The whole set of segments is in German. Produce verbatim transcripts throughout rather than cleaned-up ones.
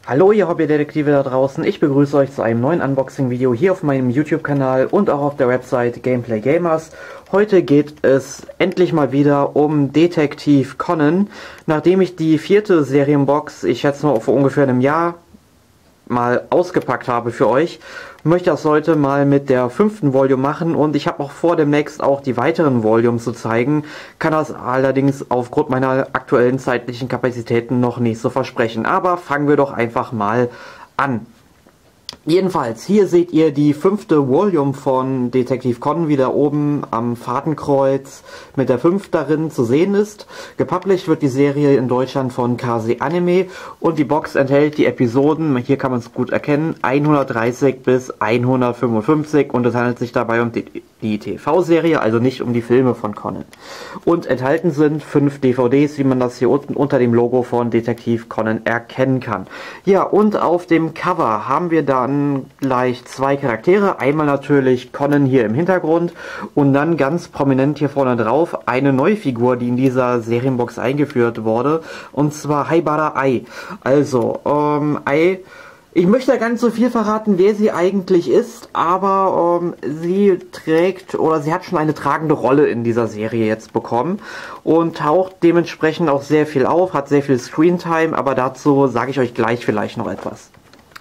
Hallo ihr Hobbydetektive da draußen, ich begrüße euch zu einem neuen Unboxing-Video hier auf meinem YouTube-Kanal und auch auf der Website Gameplay Gamers. Heute geht es endlich mal wieder um Detektiv Conan. Nachdem ich die vierte Serienbox, ich schätze mal vor ungefähr einem Jahr, mal ausgepackt habe für euch, möchte das heute mal mit der fünften Volume machen und ich habe auch vor, demnächst auch die weiteren Volumes zu zeigen, kann das allerdings aufgrund meiner aktuellen zeitlichen Kapazitäten noch nicht so versprechen. Aber fangen wir doch einfach mal an. Jedenfalls, hier seht ihr die fünfte Volume von Detektiv Conan, wie da oben am Fadenkreuz mit der fünf darin zu sehen ist. Gepublished wird die Serie in Deutschland von Kase Anime und die Box enthält die Episoden, hier kann man es gut erkennen, hundertdreißig bis hundertfünfundfünfzig und es handelt sich dabei um die, die T V-Serie, also nicht um die Filme von Conan. Und enthalten sind fünf D V Ds, wie man das hier unten unter dem Logo von Detektiv Conan erkennen kann. Ja, und auf dem Cover haben wir dann gleich zwei Charaktere, einmal natürlich Conan hier im Hintergrund und dann ganz prominent hier vorne drauf eine neue Figur, die in dieser Serienbox eingeführt wurde, und zwar Haibara Ai. Also, ähm, Ai, ich möchte gar nicht so viel verraten, wer sie eigentlich ist, aber ähm, sie trägt oder sie hat schon eine tragende Rolle in dieser Serie jetzt bekommen und taucht dementsprechend auch sehr viel auf, hat sehr viel Screentime, aber dazu sage ich euch gleich vielleicht noch etwas.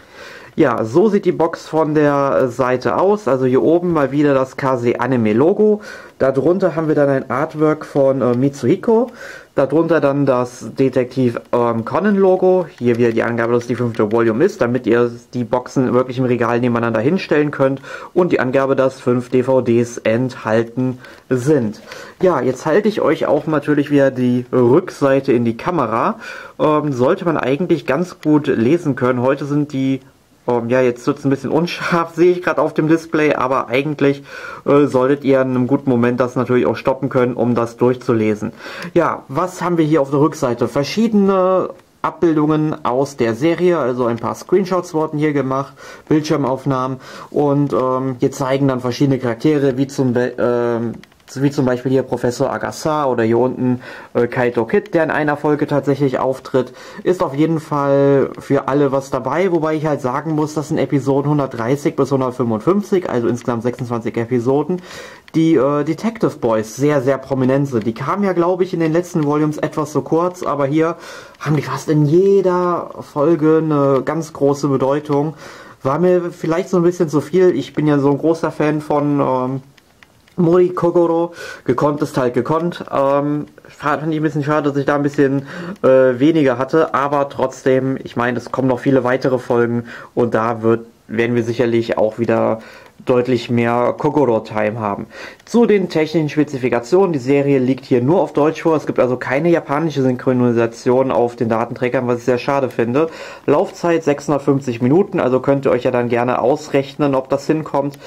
Ja, so sieht die Box von der Seite aus. Also hier oben mal wieder das Kase Anime Logo. Darunter haben wir dann ein Artwork von äh, Mitsuhiko. Darunter dann das Detektiv ähm, Conan Logo. Hier wieder die Angabe, dass die fünfte Volume ist, damit ihr die Boxen wirklich im Regal nebeneinander hinstellen könnt. Und die Angabe, dass fünf D V Ds enthalten sind. Ja, jetzt halte ich euch auch natürlich wieder die Rückseite in die Kamera. Ähm, sollte man eigentlich ganz gut lesen können. Heute sind die Ja, jetzt wird es ein bisschen unscharf, sehe ich gerade auf dem Display, aber eigentlich äh, solltet ihr in einem guten Moment das natürlich auch stoppen können, um das durchzulesen. Ja, was haben wir hier auf der Rückseite? Verschiedene Abbildungen aus der Serie, also ein paar Screenshots wurden hier gemacht, Bildschirmaufnahmen und ähm, hier zeigen dann verschiedene Charaktere, wie zum Be ähm, wie zum Beispiel hier Professor Agasa oder hier unten äh, Kaito Kid, der in einer Folge tatsächlich auftritt. Ist auf jeden Fall für alle was dabei, wobei ich halt sagen muss, das sind Episoden hundertdreißig bis hundertfünfundfünfzig, also insgesamt sechsundzwanzig Episoden, die äh, Detective Boys sehr, sehr prominent sind. Die kamen ja, glaube ich, in den letzten Volumes etwas so kurz, aber hier haben die fast in jeder Folge eine ganz große Bedeutung. War mir vielleicht so ein bisschen zu viel. Ich bin ja so ein großer Fan von ähm, Mori Kogoro, gekonnt ist halt gekonnt. Ähm, fand ich ein bisschen schade, dass ich da ein bisschen äh, weniger hatte, aber trotzdem, ich meine, es kommen noch viele weitere Folgen und da wird, werden wir sicherlich auch wieder deutlich mehr Kogoro-Time haben. Zu den technischen Spezifikationen, die Serie liegt hier nur auf Deutsch vor, es gibt also keine japanische Synchronisation auf den Datenträgern, was ich sehr schade finde. Laufzeit sechshundertfünfzig Minuten, also könnt ihr euch ja dann gerne ausrechnen, ob das hinkommt.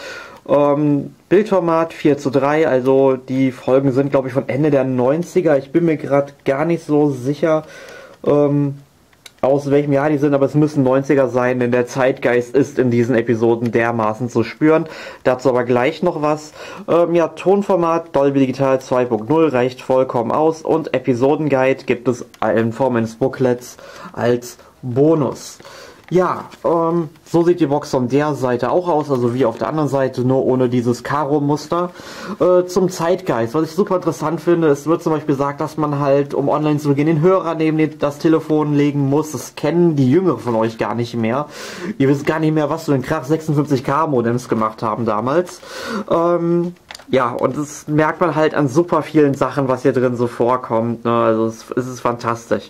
Ähm, Bildformat vier zu drei, also die Folgen sind, glaube ich, von Ende der neunziger. Ich bin mir gerade gar nicht so sicher, ähm, aus welchem Jahr die sind, aber es müssen neunziger sein, denn der Zeitgeist ist in diesen Episoden dermaßen zu spüren. Dazu aber gleich noch was. Ähm, ja, Tonformat Dolby Digital zwei punkt null reicht vollkommen aus und Episodenguide gibt es in Form eines Booklets als Bonus. Ja, ähm, so sieht die Box von der Seite auch aus, also wie auf der anderen Seite, nur ohne dieses Karo-Muster. Äh, zum Zeitgeist, was ich super interessant finde, es wird zum Beispiel gesagt, dass man halt, um online zu gehen, den Hörer neben das Telefon legen muss. Das kennen die Jüngeren von euch gar nicht mehr. Ihr wisst gar nicht mehr, was für ein Krach sechsundfünfzig K Modems gemacht haben damals. Ähm... Ja, und das merkt man halt an super vielen Sachen, was hier drin so vorkommt, ne? Also es, es ist fantastisch.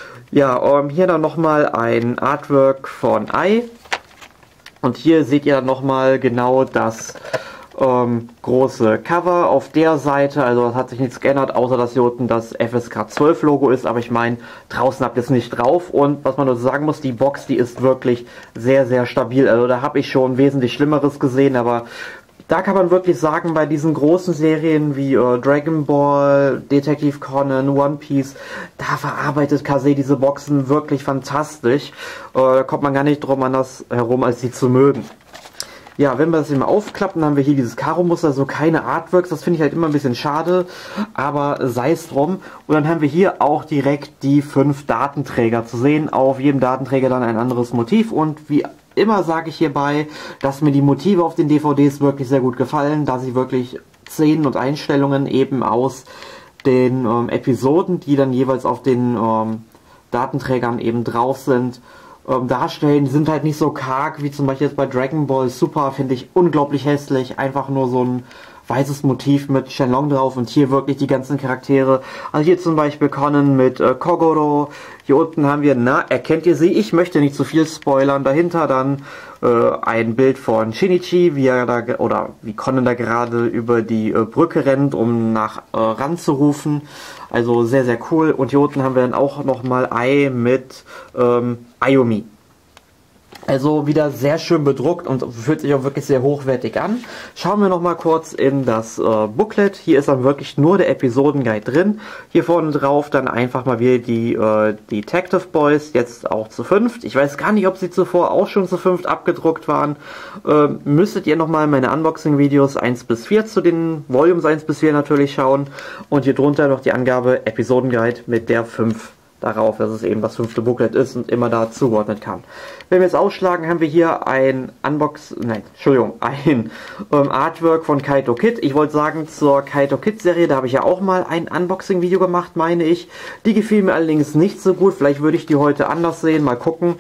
Ja, ähm, hier dann nochmal ein Artwork von Ai. Und hier seht ihr dann nochmal genau das ähm, große Cover auf der Seite. Also das hat sich nichts geändert, außer dass hier unten das F S K zwölf Logo ist. Aber ich meine, draußen habt ihr es nicht drauf. Und was man nur sagen muss, die Box, die ist wirklich sehr, sehr stabil. Also da habe ich schon wesentlich Schlimmeres gesehen, aber da kann man wirklich sagen, bei diesen großen Serien wie äh, Dragon Ball, Detektiv Conan, One Piece, da verarbeitet Kase diese Boxen wirklich fantastisch. Äh, da kommt man gar nicht drum anders herum, als sie zu mögen. Ja, wenn wir das immer aufklappen, haben wir hier dieses Karo-Muster, so keine Artworks. Das finde ich halt immer ein bisschen schade, aber sei es drum. Und dann haben wir hier auch direkt die fünf Datenträger zu sehen. Auf jedem Datenträger dann ein anderes Motiv. Und wie immer sage ich hierbei, dass mir die Motive auf den D V Ds wirklich sehr gut gefallen, da sie wirklich Szenen und Einstellungen eben aus den ähm, Episoden, die dann jeweils auf den ähm, Datenträgern eben drauf sind, ähm, darstellen. Die sind halt nicht so karg wie zum Beispiel jetzt bei Dragon Ball Super, finde ich unglaublich hässlich. Einfach nur so ein weißes Motiv mit Shenlong drauf und hier wirklich die ganzen Charaktere. Also hier zum Beispiel Conan mit äh, Kogoro. Hier unten haben wir, na, erkennt ihr sie? Ich möchte nicht zu viel spoilern. Dahinter dann äh, ein Bild von Shinichi, wie er da, oder wie Conan da gerade über die äh, Brücke rennt, um nach äh, Ran zu rufen. Also sehr, sehr cool. Und hier unten haben wir dann auch nochmal Ai mit ähm, Ayumi. Also wieder sehr schön bedruckt und fühlt sich auch wirklich sehr hochwertig an. Schauen wir noch mal kurz in das äh, Booklet. Hier ist dann wirklich nur der Episodenguide drin. Hier vorne drauf dann einfach mal wieder die äh, Detective Boys, jetzt auch zu fünft. Ich weiß gar nicht, ob sie zuvor auch schon zu fünft abgedruckt waren. Ähm, müsstet ihr noch mal meine Unboxing-Videos eins bis vier zu den Volumes eins bis vier natürlich schauen. Und hier drunter noch die Angabe Episodenguide mit der fünf darauf, dass es eben das fünfte Booklet ist und immer da zugeordnet kann. Wenn wir jetzt ausschlagen, haben wir hier ein Unbox, nein, Entschuldigung, ein ähm, Artwork von Kaito Kid. Ich wollte sagen, zur Kaito Kid Serie, da habe ich ja auch mal ein Unboxing-Video gemacht, meine ich. Die gefiel mir allerdings nicht so gut, vielleicht würde ich die heute anders sehen, mal gucken.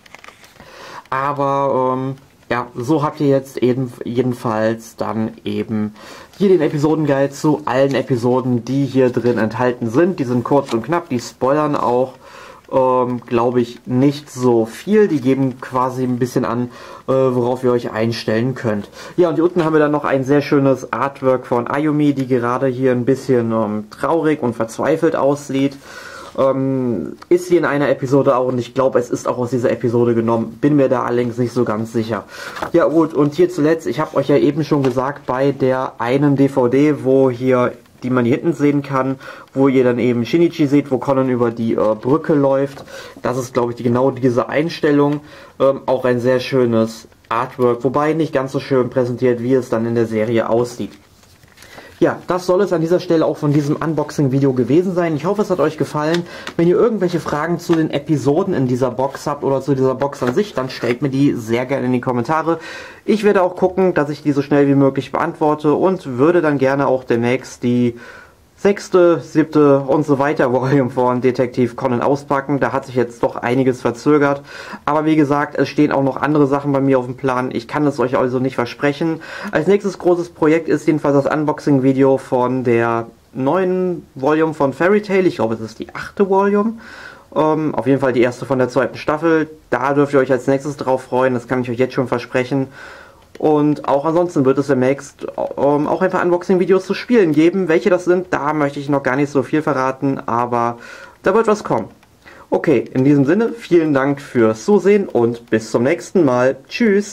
Aber, ähm, ja, so habt ihr jetzt eben jedenfalls dann eben hier den Episodenguide zu allen Episoden, die hier drin enthalten sind. Die sind kurz und knapp, die spoilern auch, ähm, glaube ich, nicht so viel. Die geben quasi ein bisschen an, äh, worauf ihr euch einstellen könnt. Ja, und hier unten haben wir dann noch ein sehr schönes Artwork von Ayumi, die gerade hier ein bisschen ähm, traurig und verzweifelt aussieht. Ähm, ist sie in einer Episode auch und ich glaube, es ist auch aus dieser Episode genommen. Bin mir da allerdings nicht so ganz sicher. Ja gut, und hier zuletzt, ich habe euch ja eben schon gesagt, bei der einen D V D, wo hier, die man hier hinten sehen kann, wo ihr dann eben Shinichi seht, wo Conan über die äh, Brücke läuft. Das ist, glaube ich, die, genau diese Einstellung. Ähm, auch ein sehr schönes Artwork, wobei nicht ganz so schön präsentiert, wie es dann in der Serie aussieht. Ja, das soll es an dieser Stelle auch von diesem Unboxing-Video gewesen sein. Ich hoffe, es hat euch gefallen. Wenn ihr irgendwelche Fragen zu den Episoden in dieser Box habt oder zu dieser Box an sich, dann stellt mir die sehr gerne in die Kommentare. Ich werde auch gucken, dass ich die so schnell wie möglich beantworte und würde dann gerne auch demnächst die sechste, siebte und so weiter Volume von Detektiv Conan auspacken. Da hat sich jetzt doch einiges verzögert. Aber wie gesagt, es stehen auch noch andere Sachen bei mir auf dem Plan. Ich kann es euch also nicht versprechen. Als nächstes großes Projekt ist jedenfalls das Unboxing-Video von der neuen Volume von Fairy Tail. Ich glaube, es ist die achte Volume. Ähm, auf jeden Fall die erste von der zweiten Staffel. Da dürft ihr euch als nächstes drauf freuen. Das kann ich euch jetzt schon versprechen. Und auch ansonsten wird es demnächst ähm, auch ein paar Unboxing-Videos zu Spielen geben. Welche das sind, da möchte ich noch gar nicht so viel verraten, aber da wird was kommen. Okay, in diesem Sinne, vielen Dank fürs Zusehen und bis zum nächsten Mal. Tschüss!